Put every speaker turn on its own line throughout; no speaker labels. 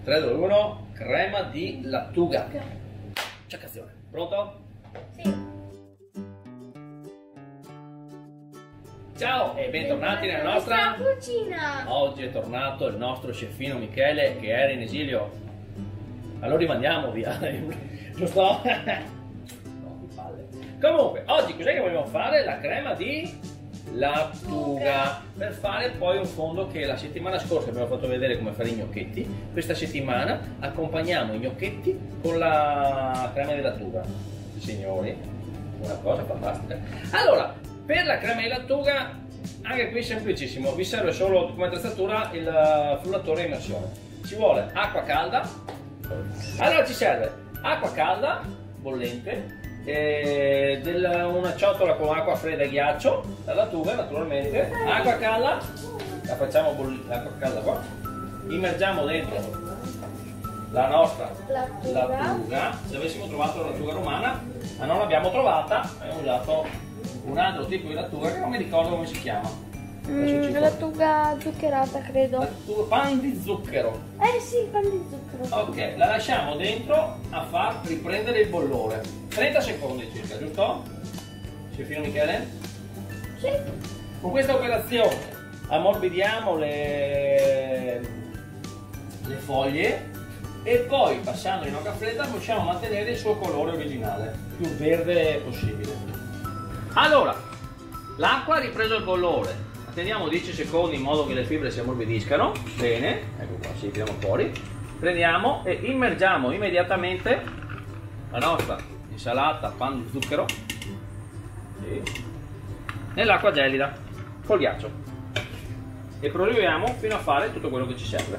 3, 2, 1, crema di lattuga. Ciaccazione. Pronto?
Sì.
Ciao e bentornati nella nostra
cucina.
Oggi è tornato il nostro chefino Michele che era in esilio. Allora rimandiamo via, giusto? No, che palle. Comunque, oggi cos'è che vogliamo fare? La crema di lattuga, per fare poi un fondo che la settimana scorsa abbiamo fatto vedere come fare i gnocchetti. Questa settimana accompagniamo i gnocchetti con la crema di lattuga. Signori, una cosa fantastica. Allora, per la crema di lattuga, anche qui semplicissimo, vi serve solo come attrezzatura il frullatore a immersione. Ci vuole acqua calda. Allora ci serve acqua calda, bollente, una ciotola con acqua fredda e ghiaccio, la lattuga naturalmente, acqua calda, la facciamo bollire, l'acqua calda qua, immergiamo dentro la nostra lattuga. Se avessimo trovato la lattuga romana, ma non l'abbiamo trovata, abbiamo usato un altro tipo di lattuga che non mi ricordo come si chiama.
Lattuga zuccherata, credo.
Lattuga, pan di zucchero.
Sì, pan di zucchero.
Ok, la lasciamo dentro a far riprendere il bollore. 30 secondi circa, giusto? Chefino Michele?
Sì.
Con questa operazione ammorbidiamo le foglie e poi passando in acqua fredda possiamo mantenere il suo colore originale, più verde possibile. Allora, l'acqua ha ripreso il colore. Teniamo 10 secondi in modo che le fibre si ammorbidiscano. Bene, ecco qua, si tiriamo fuori. Prendiamo e immergiamo immediatamente la nostra insalata pan di zucchero nell'acqua gelida col ghiaccio e proviamo fino a fare tutto quello che ci serve.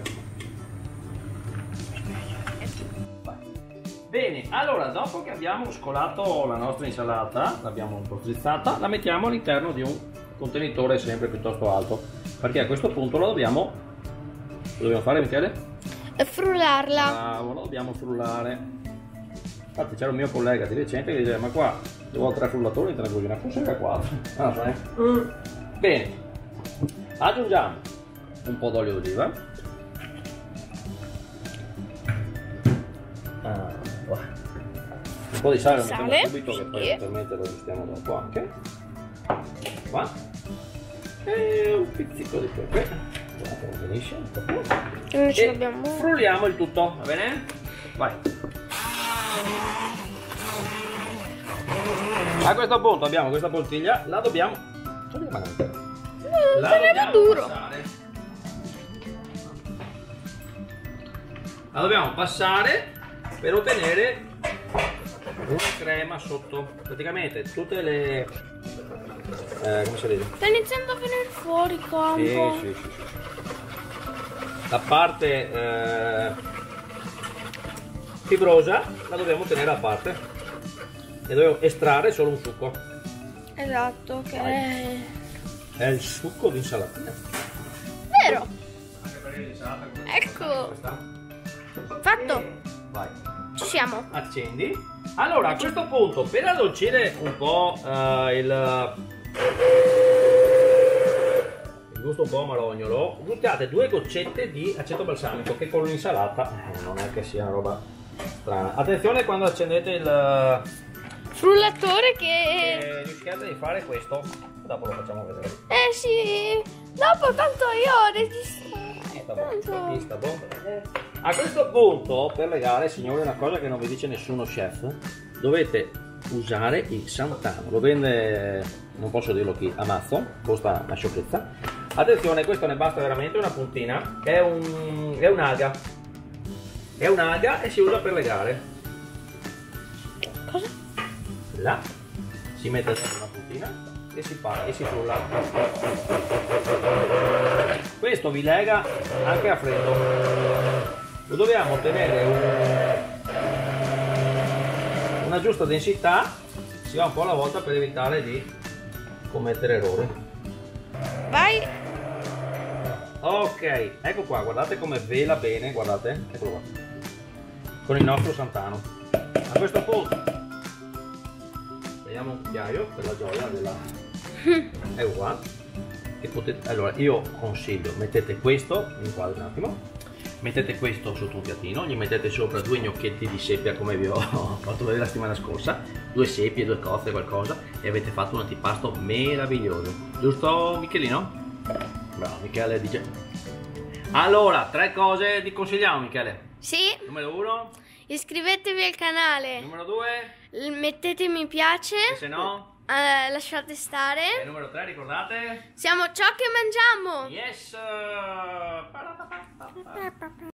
Bene, allora dopo che abbiamo scolato la nostra insalata, l'abbiamo un po' strizzata, la mettiamo all'interno di un contenitore sempre piuttosto alto, perché a questo punto lo dobbiamo fare, Michele?
Frullarla.
Bravo, lo dobbiamo frullare. Infatti c'era un mio collega di recente che diceva: ma qua devo 3 frullatori in cucina, forse anche 4. Bene, aggiungiamo un po' d'olio d'oliva, un po' di sale lo mettiamo subito, che poi eventualmente lo aggiustiamo dopo anche qua, e un pizzico di pepe, guardate come finisce, e frulliamo il tutto, va bene? Vai. A questo punto abbiamo questa bottiglia, la dobbiamo
duro.
La dobbiamo passare per ottenere una crema sotto, praticamente tutte le come si vede?
Sta iniziando a venire fuori qua un po'.
Sì. La parte fibrosa la dobbiamo tenere a parte e dobbiamo estrarre solo un succo.
Esatto, che
è il succo di insalatina.
Vero? Ecco. Fatto.
Vai.
Ci siamo.
Accendi. Allora a questo punto, per addolcire un po' il gusto un po' amarognolo, buttate 2 goccette di aceto balsamico, che con l'insalata non è che sia una roba strana. Attenzione quando accendete il
frullatore che
rischiate di fare questo. Dopo lo facciamo vedere.
Sì, dopo tanto io
sta buono. A questo punto, per legare, signori, una cosa che non vi dice nessuno chef, dovete usare il Santano. Lo vende, non posso dirlo chi, Amazon, costa una sciocchezza. Attenzione, questo ne basta veramente una puntina, è un'alga. È un'alga e si usa per legare.
Cosa?
Là si mette dentro una puntina e si frulla. Questo vi lega anche a freddo. Lo dobbiamo ottenere una giusta densità, si va un po' alla volta per evitare di commettere errori.
Vai.
Ok, ecco qua, guardate come vela bene, guardate, eccolo qua, con il nostro Santano. A questo punto prendiamo un cucchiaio per la gioia della ecco qua, e potete, allora io consiglio, mettete questo, mi inquadro un attimo, mettete questo sotto un piattino, gli mettete sopra 2 gnocchetti di seppia come vi ho fatto vedere la settimana scorsa, 2 seppie, 2 cozze, qualcosa, e avete fatto un antipasto meraviglioso. Giusto Michelino? Bravo, Michele dice. Allora, 3 cose ti consigliamo, Michele.
Sì,
Numero 1,
iscrivetevi al canale,
numero 2,
mettete mi piace,
e se no,
lasciate
e
stare.
numero 3, ricordate?
Siamo ciò che mangiamo.
Yes!